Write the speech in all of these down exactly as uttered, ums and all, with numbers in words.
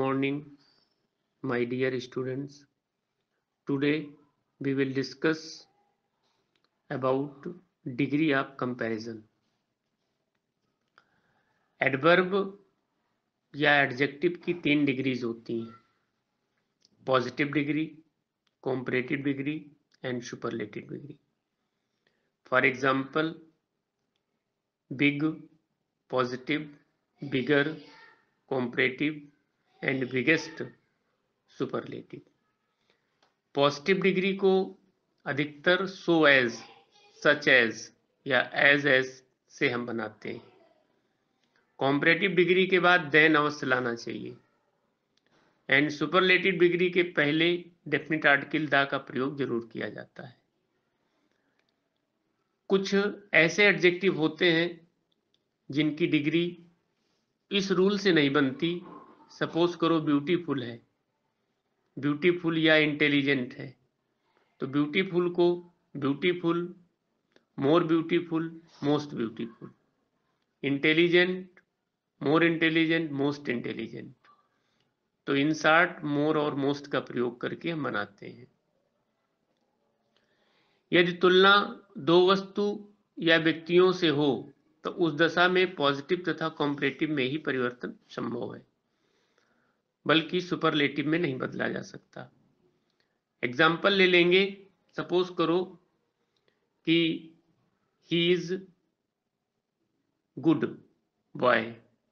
morning, my dear students. Today we will discuss about degree of comparison. Adverb या adjective की तीन degrees होती हैं, positive degree, comparative degree and superlative degree. For example, big, positive, bigger, comparative and biggest, superlative. Positive degree को अधिकतर so as, such as या as as से हम बनाते हैं. कॉम्परेटिव डिग्री के बाद देन अवश्य लाना चाहिए एंड सुपरलेटिव डिग्री के पहले डेफिनेट आर्टिकल द का प्रयोग जरूर किया जाता है. कुछ ऐसे एडजेक्टिव होते हैं जिनकी डिग्री इस रूल से नहीं बनती. सपोज करो ब्यूटीफुल है, ब्यूटीफुल या इंटेलिजेंट है, तो ब्यूटीफुल को beautiful, more beautiful, most beautiful. Intelligent, more intelligent, most intelligent. तो इन शॉर्ट मोर और मोस्ट का प्रयोग करके हम बनाते हैं. यदि तुलना दो वस्तु या व्यक्तियों से हो तो उस दशा में पॉजिटिव तथा कॉम्परेटिव में ही परिवर्तन संभव है, बल्कि सुपरलेटिव में नहीं बदला जा सकता. एग्जाम्पल ले लेंगे. सपोज करो कि ही इज गुड बॉय,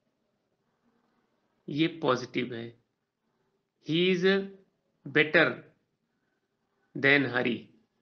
ये पॉजिटिव है. He is better than Hari,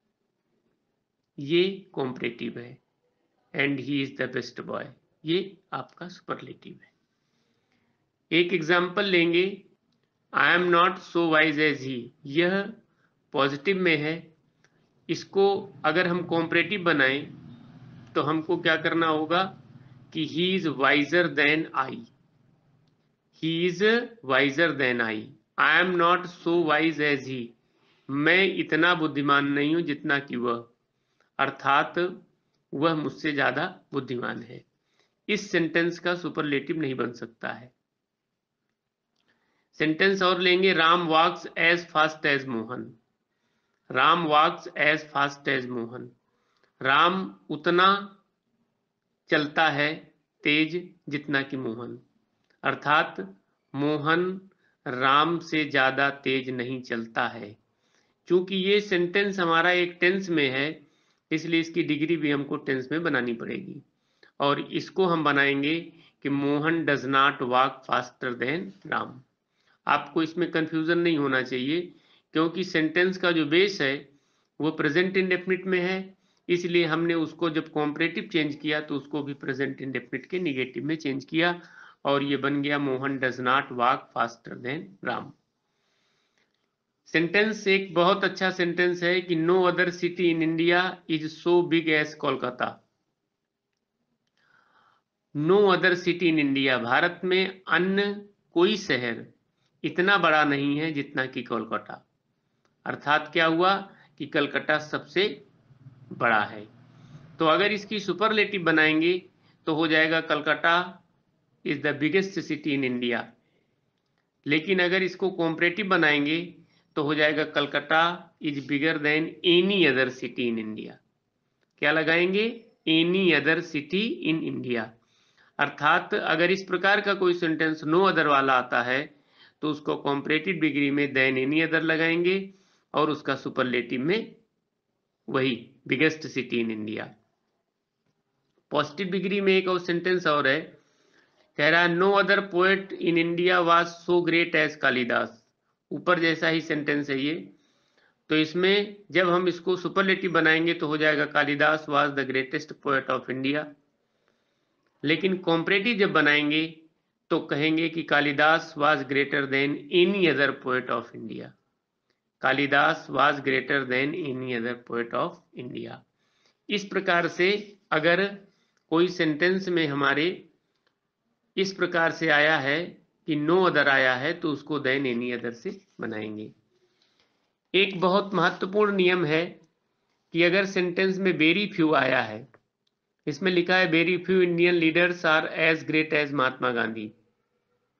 ये कॉम्परेटिव है. And he is the best boy, ये आपका सुपरलेटिव है. एक एग्जाम्पल लेंगे. I am not so wise as he, यह पॉजिटिव में है. इसको अगर हम कॉम्परेटिव बनाएं तो हमको क्या करना होगा कि he is wiser than I, he is wiser than I. I am not so wise as he, मैं इतना बुद्धिमान नहीं हूं जितना कि वह, अर्थात वह मुझसे ज्यादा बुद्धिमान है. इस सेंटेंस का सुपरलेटिव नहीं बन सकता है. सेंटेंस और लेंगे. Ram walks as fast as Mohan, Ram walks as fast as Mohan. Ram उतना चलता है तेज जितना कि मोहन, अर्थात मोहन राम से ज्यादा तेज नहीं चलता है. चूंकि ये सेंटेंस हमारा एक टेंस में है, इसलिए इसकी डिग्री भी हमको टेंस में बनानी पड़ेगी. और इसको हम बनाएंगे कि Mohan does not walk faster than Ram. आपको इसमें कंफ्यूजन नहीं होना चाहिए, क्योंकि सेंटेंस का जो बेस है वो प्रेजेंट इंडेफिनिट में है. इसलिए हमने उसको जब कॉम्परेटिव चेंज किया तो उसको भी प्रेजेंट इंडेफिनिट के निगेटिव में चेंज किया और ये बन गया Mohan does not walk faster than Ram. Sentence एक बहुत अच्छा सेंटेंस है कि no other city in India is so big as Kolkata. No other city in India, Bharat में अन्य कोई शहर इतना बड़ा नहीं है जितना कि कोलकाता. अर्थात क्या हुआ कि कलकत्ता सबसे बड़ा है. तो अगर इसकी सुपरलेटिव बनाएंगे तो हो जाएगा Calcutta is the biggest city in India. लेकिन अगर इसको कॉम्परेटिव बनाएंगे तो हो जाएगा Calcutta is bigger than any other city in India. क्या लगाएंगे? Any other city in India. अर्थात अगर इस प्रकार का कोई सेंटेंस नो अदर वाला आता है तो उसको कॉम्परेटिव डिग्री में देन एनी अदर लगाएंगे और उसका सुपरलेटिव में वही biggest city in India. Positive degree में एक और सेंटेंस और है. कह रहा है no other poet in India was so great as Kalidas. ऊपर जैसा ही सेंटेंस है ये. तो इसमें जब हम इसको सुपरलेटिव बनाएंगे तो हो जाएगा Kalidas was the greatest poet of India. लेकिन कॉम्परेटिव जब बनाएंगे तो कहेंगे कि Kalidas was greater than any other poet of India. Kalidas was greater than any other poet of India. इस प्रकार से अगर कोई सेंटेंस में हमारे इस प्रकार से आया है कि नो अदर आया है तो उसको देन एनी अदर से बनाएंगे. एक बहुत महत्वपूर्ण नियम है कि अगर सेंटेंस में वेरी फ्यू आया है, इसमें लिखा है very few Indian leaders are as great as Mahatma Gandhi,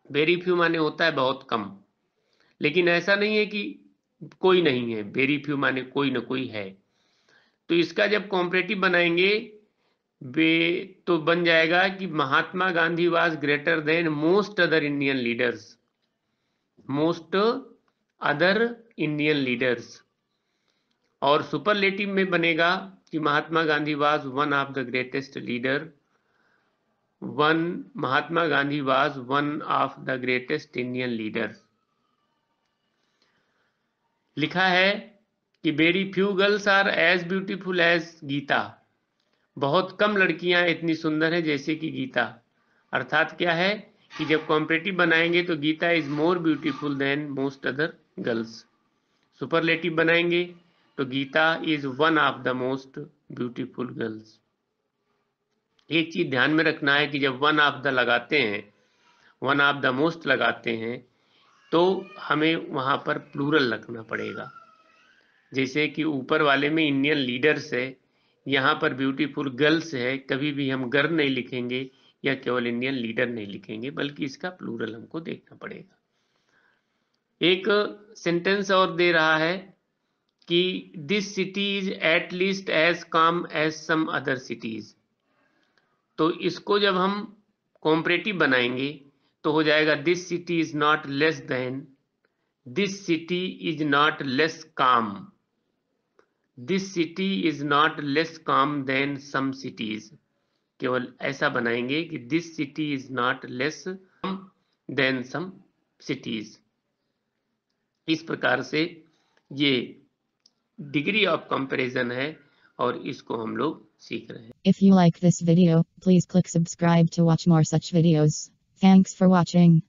very few माने होता है बहुत कम, लेकिन ऐसा नहीं है कि कोई नहीं है, वेरी फ्यू माने कोई ना कोई है। तो इसका जब कॉम्परेटिव बनाएंगे वे तो बन जाएगा कि Mahatma Gandhi was greater than most other Indian leaders, most other Indian leaders. और सुपरलेटिव में बनेगा कि Mahatma Gandhi was one of the greatest leader, one Mahatma Gandhi was one of the greatest Indian leader. लिखा है कि very few girls are as beautiful as Geeta, बहुत कम लड़कियां इतनी सुंदर हैं जैसे कि गीता। अर्थात क्या है कि जब कॉम्परेटिव बनाएंगे तो Geeta is more beautiful than most other girls. Superlative बनाएंगे तो Geeta is one of the most beautiful girls. एक चीज ध्यान में रखना है कि जब वन ऑफ द लगाते हैं, वन ऑफ द मोस्ट लगाते हैं, तो हमें वहां पर प्लूरल रखना पड़ेगा। जैसे कि ऊपर वाले में इंडियन लीडर्स है, यहाँ पर ब्यूटीफुल गर्ल्स है, कभी भी हम गर्ल नहीं लिखेंगे या केवल इंडियन लीडर नहीं लिखेंगे, बल्कि इसका प्लूरल हमको देखना पड़ेगा। एक सेंटेंस और दे रहा है कि this city is at least as calm as some other cities. तो इसको जब हम कॉम्परेटिव बनाएंगे तो हो जाएगा this city is not less than, this city is not less calm, this city is not less calm than some cities. केवल ऐसा बनाएंगे कि this city is not less calm than some cities. इस प्रकार से ये डिग्री ऑफ कंपैरिजन है और इसको हम लोग सीख रहे हैं। If you like this video, please click subscribe to watch more such videos. Thanks for watching.